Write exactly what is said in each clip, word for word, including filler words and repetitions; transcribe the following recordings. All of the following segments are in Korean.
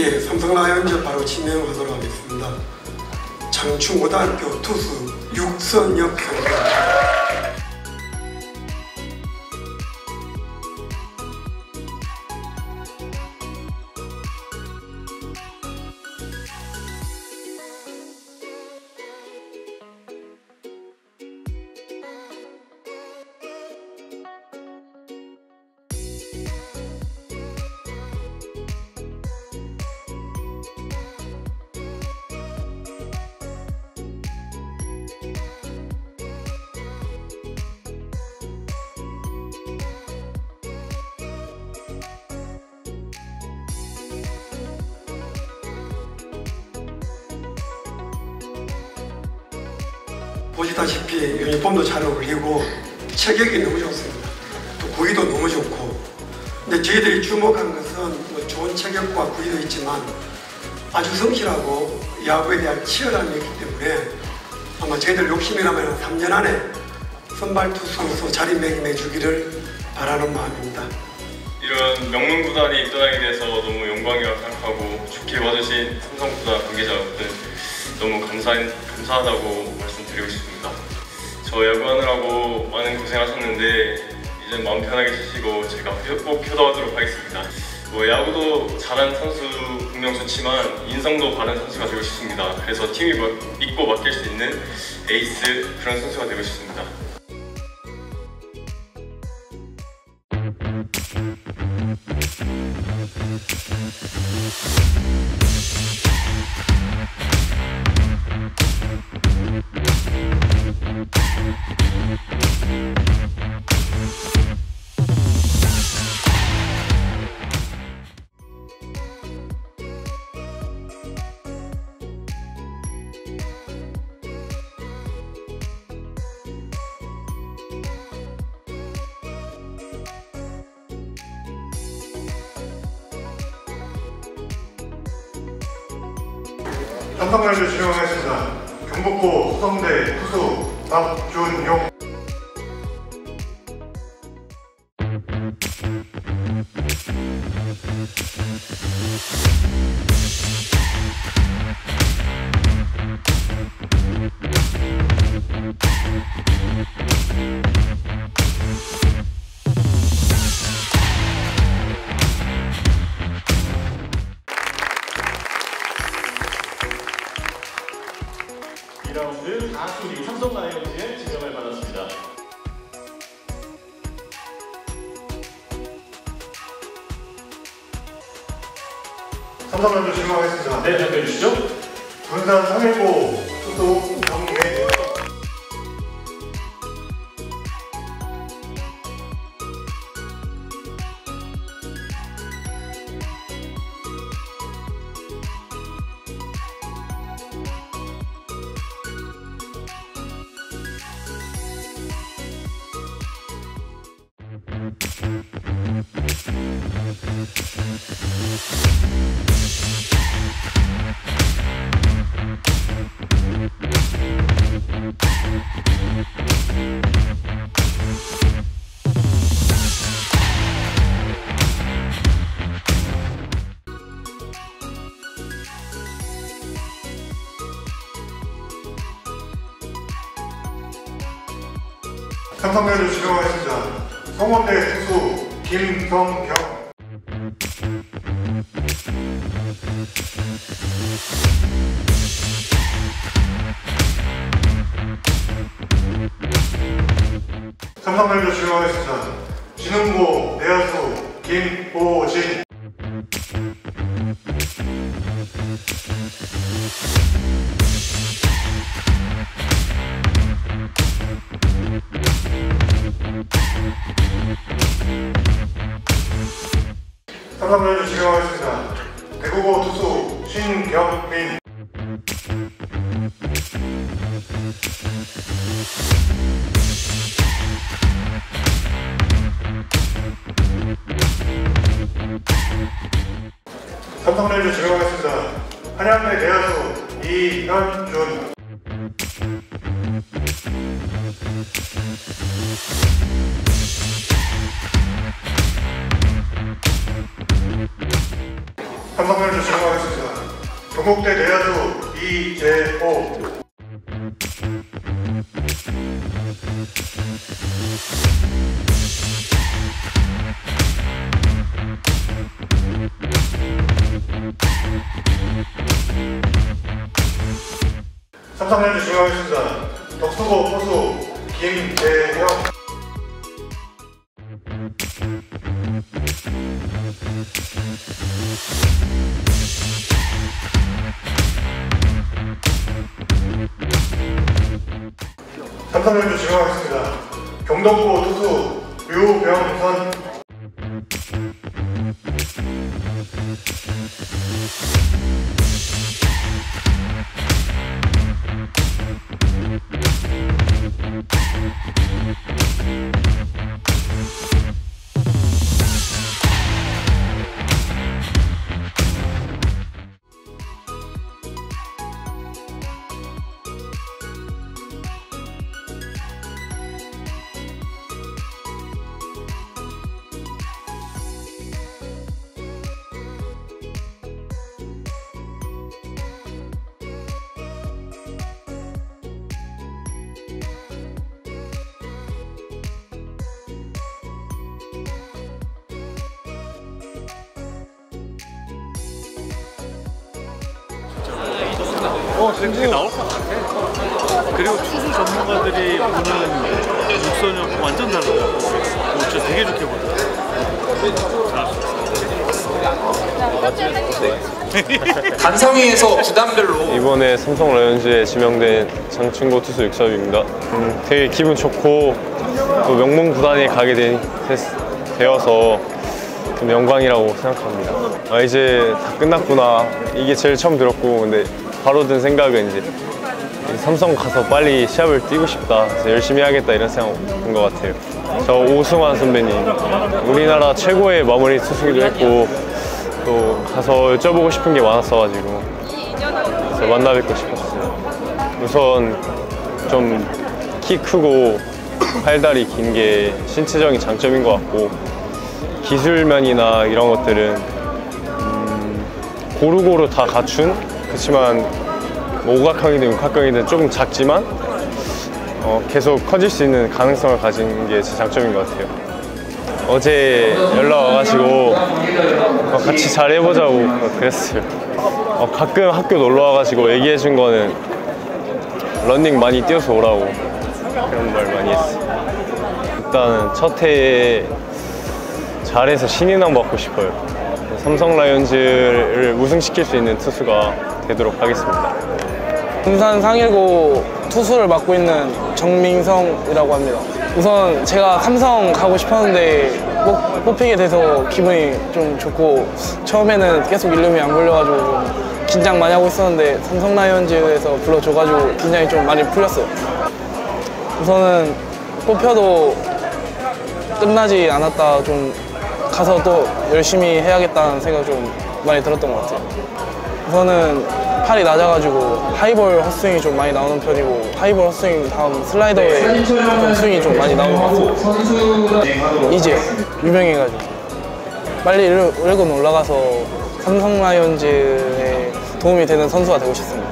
이제 삼성 라이온즈 바로 지명하도록 하겠습니다. 장충고등학교 투수 육선혁 선수입니다. 보시다시피 유니폼도 잘 어울리고 체격이 너무 좋습니다. 또 구위도 너무 좋고, 근데 저희들이 주목한 것은 뭐 좋은 체격과 구위도 있지만 아주 성실하고 야구에 대한 치열함이 있기 때문에 아마 저희들 욕심이라면 삼 년 안에 선발 투수로서 자리매김해 주기를 바라는 마음입니다. 이런 명문구단이 입단하게 돼서 너무 영광이라고 생각하고, 좋게 봐주신 삼성구단 관계자 여러분들 너무 감사, 감사하다고 말씀드리고 싶습니다. 저 야구하느라고 많은 고생하셨는데 이제 마음 편하게 쉬시고 제가 꼭 효도하도록 하겠습니다. 뭐 야구도 잘하는 선수 분명 좋지만 인성도 바른 선수가 되고 싶습니다. 그래서 팀이 믿고 맡길 수 있는 에이스, 그런 선수가 되고 싶습니다. 삼성라이온즈 지명하겠습니다. 경북고 수성대 투수 박준용. 이 라운드 다수리 삼성 라이온즈의 지명을 받았습니다. 삼성 라이온즈 지명하겠습니다. 네, 답변해 주시죠. 군산 상일고 투수 정계. 삼성 라이온즈 지명하겠습니다. 성원대 투수 김성경. 삼성 라이온즈 지명하겠습니다. 진흥고 내야수 김보진. 삼성 라이온즈 지명하겠습니다. 대구고 투수 신경민. 삼성 라이온즈 지명하겠습니다. 한양대 내야수 이현준. 삼성 라이온즈 지명하겠습니다. 동국대 내야수 이재호. 삼성라이온즈 진행하겠습니다. 덕수고 포수 김재형. 삼성라이온즈 진행하겠습니다. 경동고 투수 류병선. 어, 되게 나올 것 같아. 그리고 투수 전문가들이 보는 육선은 완전 달라요. 어, 진짜 되게 좋게 보여. 단성회에서 구단별로 이번에 삼성 라이온즈에 지명된 장충고 투수 육섭입니다. 음, 되게 기분 좋고 또 명문 구단에 가게 되, 되어서 좀 영광이라고 생각합니다. 아, 이제 다 끝났구나. 이게 제일 처음 들었고, 근데 바로 든 생각은 이제 삼성 가서 빨리 시합을 뛰고 싶다, 그래서 열심히 해야겠다 이런 생각인 것 같아요. 저 오승환 선배님, 우리나라 최고의 마무리 투수기도 했고 또 가서 여쭤보고 싶은 게 많았어가지고 그래서 만나 뵙고 싶었어요. 우선 좀 키 크고 팔다리 긴 게 신체적인 장점인 것 같고, 기술면이나 이런 것들은 음, 고루고루 다 갖춘, 그렇지만 뭐 오각형이든 육각형이든 조금 작지만 어, 계속 커질 수 있는 가능성을 가진 게 제 장점인 것 같아요. 어제 연락 와가지고 어, 같이 잘해보자고 그랬어요. 어, 가끔 학교 놀러 와가지고 얘기해 준 거는 러닝 많이 뛰어서 오라고 그런 말 많이 했어요. 일단은 첫 해에 잘해서 신인왕 받고 싶어요. 삼성 라이온즈를 우승시킬 수 있는 투수가 되도록 하겠습니다. 군산 상일고 투수를 맡고 있는 정민성이라고 합니다. 우선 제가 삼성 가고 싶었는데 뽑, 뽑히게 돼서 기분이 좀 좋고, 처음에는 계속 이름이 안 불려가지고 좀 긴장 많이 하고 있었는데 삼성 라이온즈에서 불러줘가지고 긴장이 좀 많이 풀렸어요. 우선은 뽑혀도 끝나지 않았다, 좀 가서 또 열심히 해야겠다는 생각이 좀 많이 들었던 것 같아요. 우선은 팔이 낮아가지고 하이볼 헛스윙이 좀 많이 나오는 편이고, 하이볼 헛스윙 다음 슬라이더에 좀 스윙이 좀 많이 나오는 것 같아요. 이제 유명해가지고 빨리 일 군 올라가서 삼성 라이온즈에 도움이 되는 선수가 되고 싶습니다.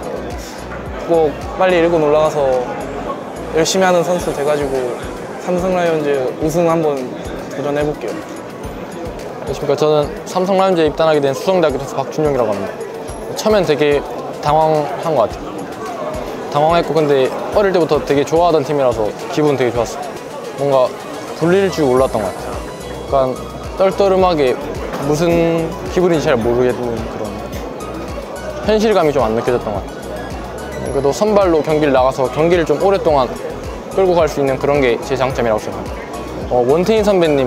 꼭 빨리 일 군 올라가서 열심히 하는 선수 돼가지고 삼성 라이온즈 우승 한번 도전해볼게요. 안녕하십니까. 저는 삼성 라이온즈에 입단하게 된 수성대학교 투수 박준용이라고 합니다. 처음엔 되게 당황한 것 같아요. 당황했고, 근데 어릴 때부터 되게 좋아하던 팀이라서 기분 되게 좋았어요. 뭔가 불릴 줄 몰랐던 것 같아요. 약간 떨떠름하게 무슨 기분인지 잘 모르겠는 그런 현실감이 좀 안 느껴졌던 것 같아요. 그래도 선발로 경기를 나가서 경기를 좀 오랫동안 끌고 갈 수 있는 그런 게 제 장점이라고 생각합니다. 어, 원태인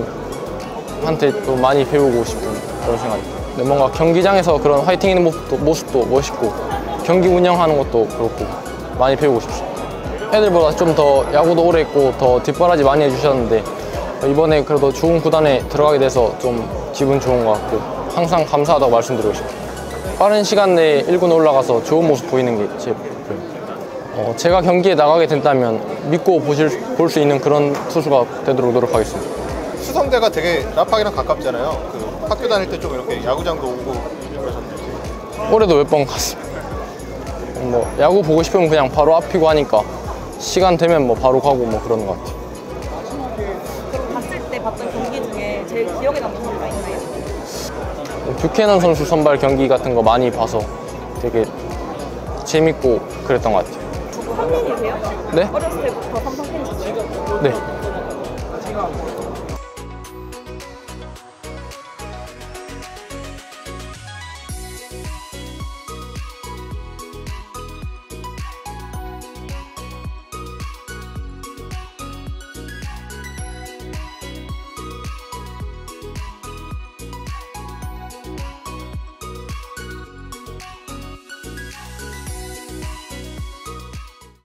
선배님한테 또 많이 배우고 싶은 그런 생각입니다. 뭔가 경기장에서 그런 화이팅 있는 모습도, 모습도 멋있고, 경기 운영하는 것도 그렇고 많이 배우고 싶습니다. 애들보다 좀 더 야구도 오래 했고 더 뒷바라지 많이 해주셨는데, 이번에 그래도 좋은 구단에 들어가게 돼서 좀 기분 좋은 것 같고 항상 감사하다고 말씀드리고 싶어요. 빠른 시간 내에 일 군 올라가서 좋은 모습 보이는 게 제 목표입니다. 어, 제가 경기에 나가게 된다면 믿고 보실, 볼 수 있는 그런 투수가 되도록 노력하겠습니다. 수성대가 되게 라팍이랑 가깝잖아요. 그 학교 다닐 때 좀 이렇게 야구장도 오고 그러셨는데 올해도 몇 번 갔습니다. 뭐 야구 보고 싶으면 그냥 바로 앞이고 하니까 시간 되면 뭐 바로 가고 뭐 그러는 것 같아요. 그럼 갔을 때 봤던 경기 중에 제일 기억에 남는 경기가 있나요? 뷰캐넌 선수 선발 경기 같은 거 많이 봐서 되게 재밌고 그랬던 것 같아요. 축구 한민이세요? 네? 어렸을 때부터 삼성 팬이셨어요? 네.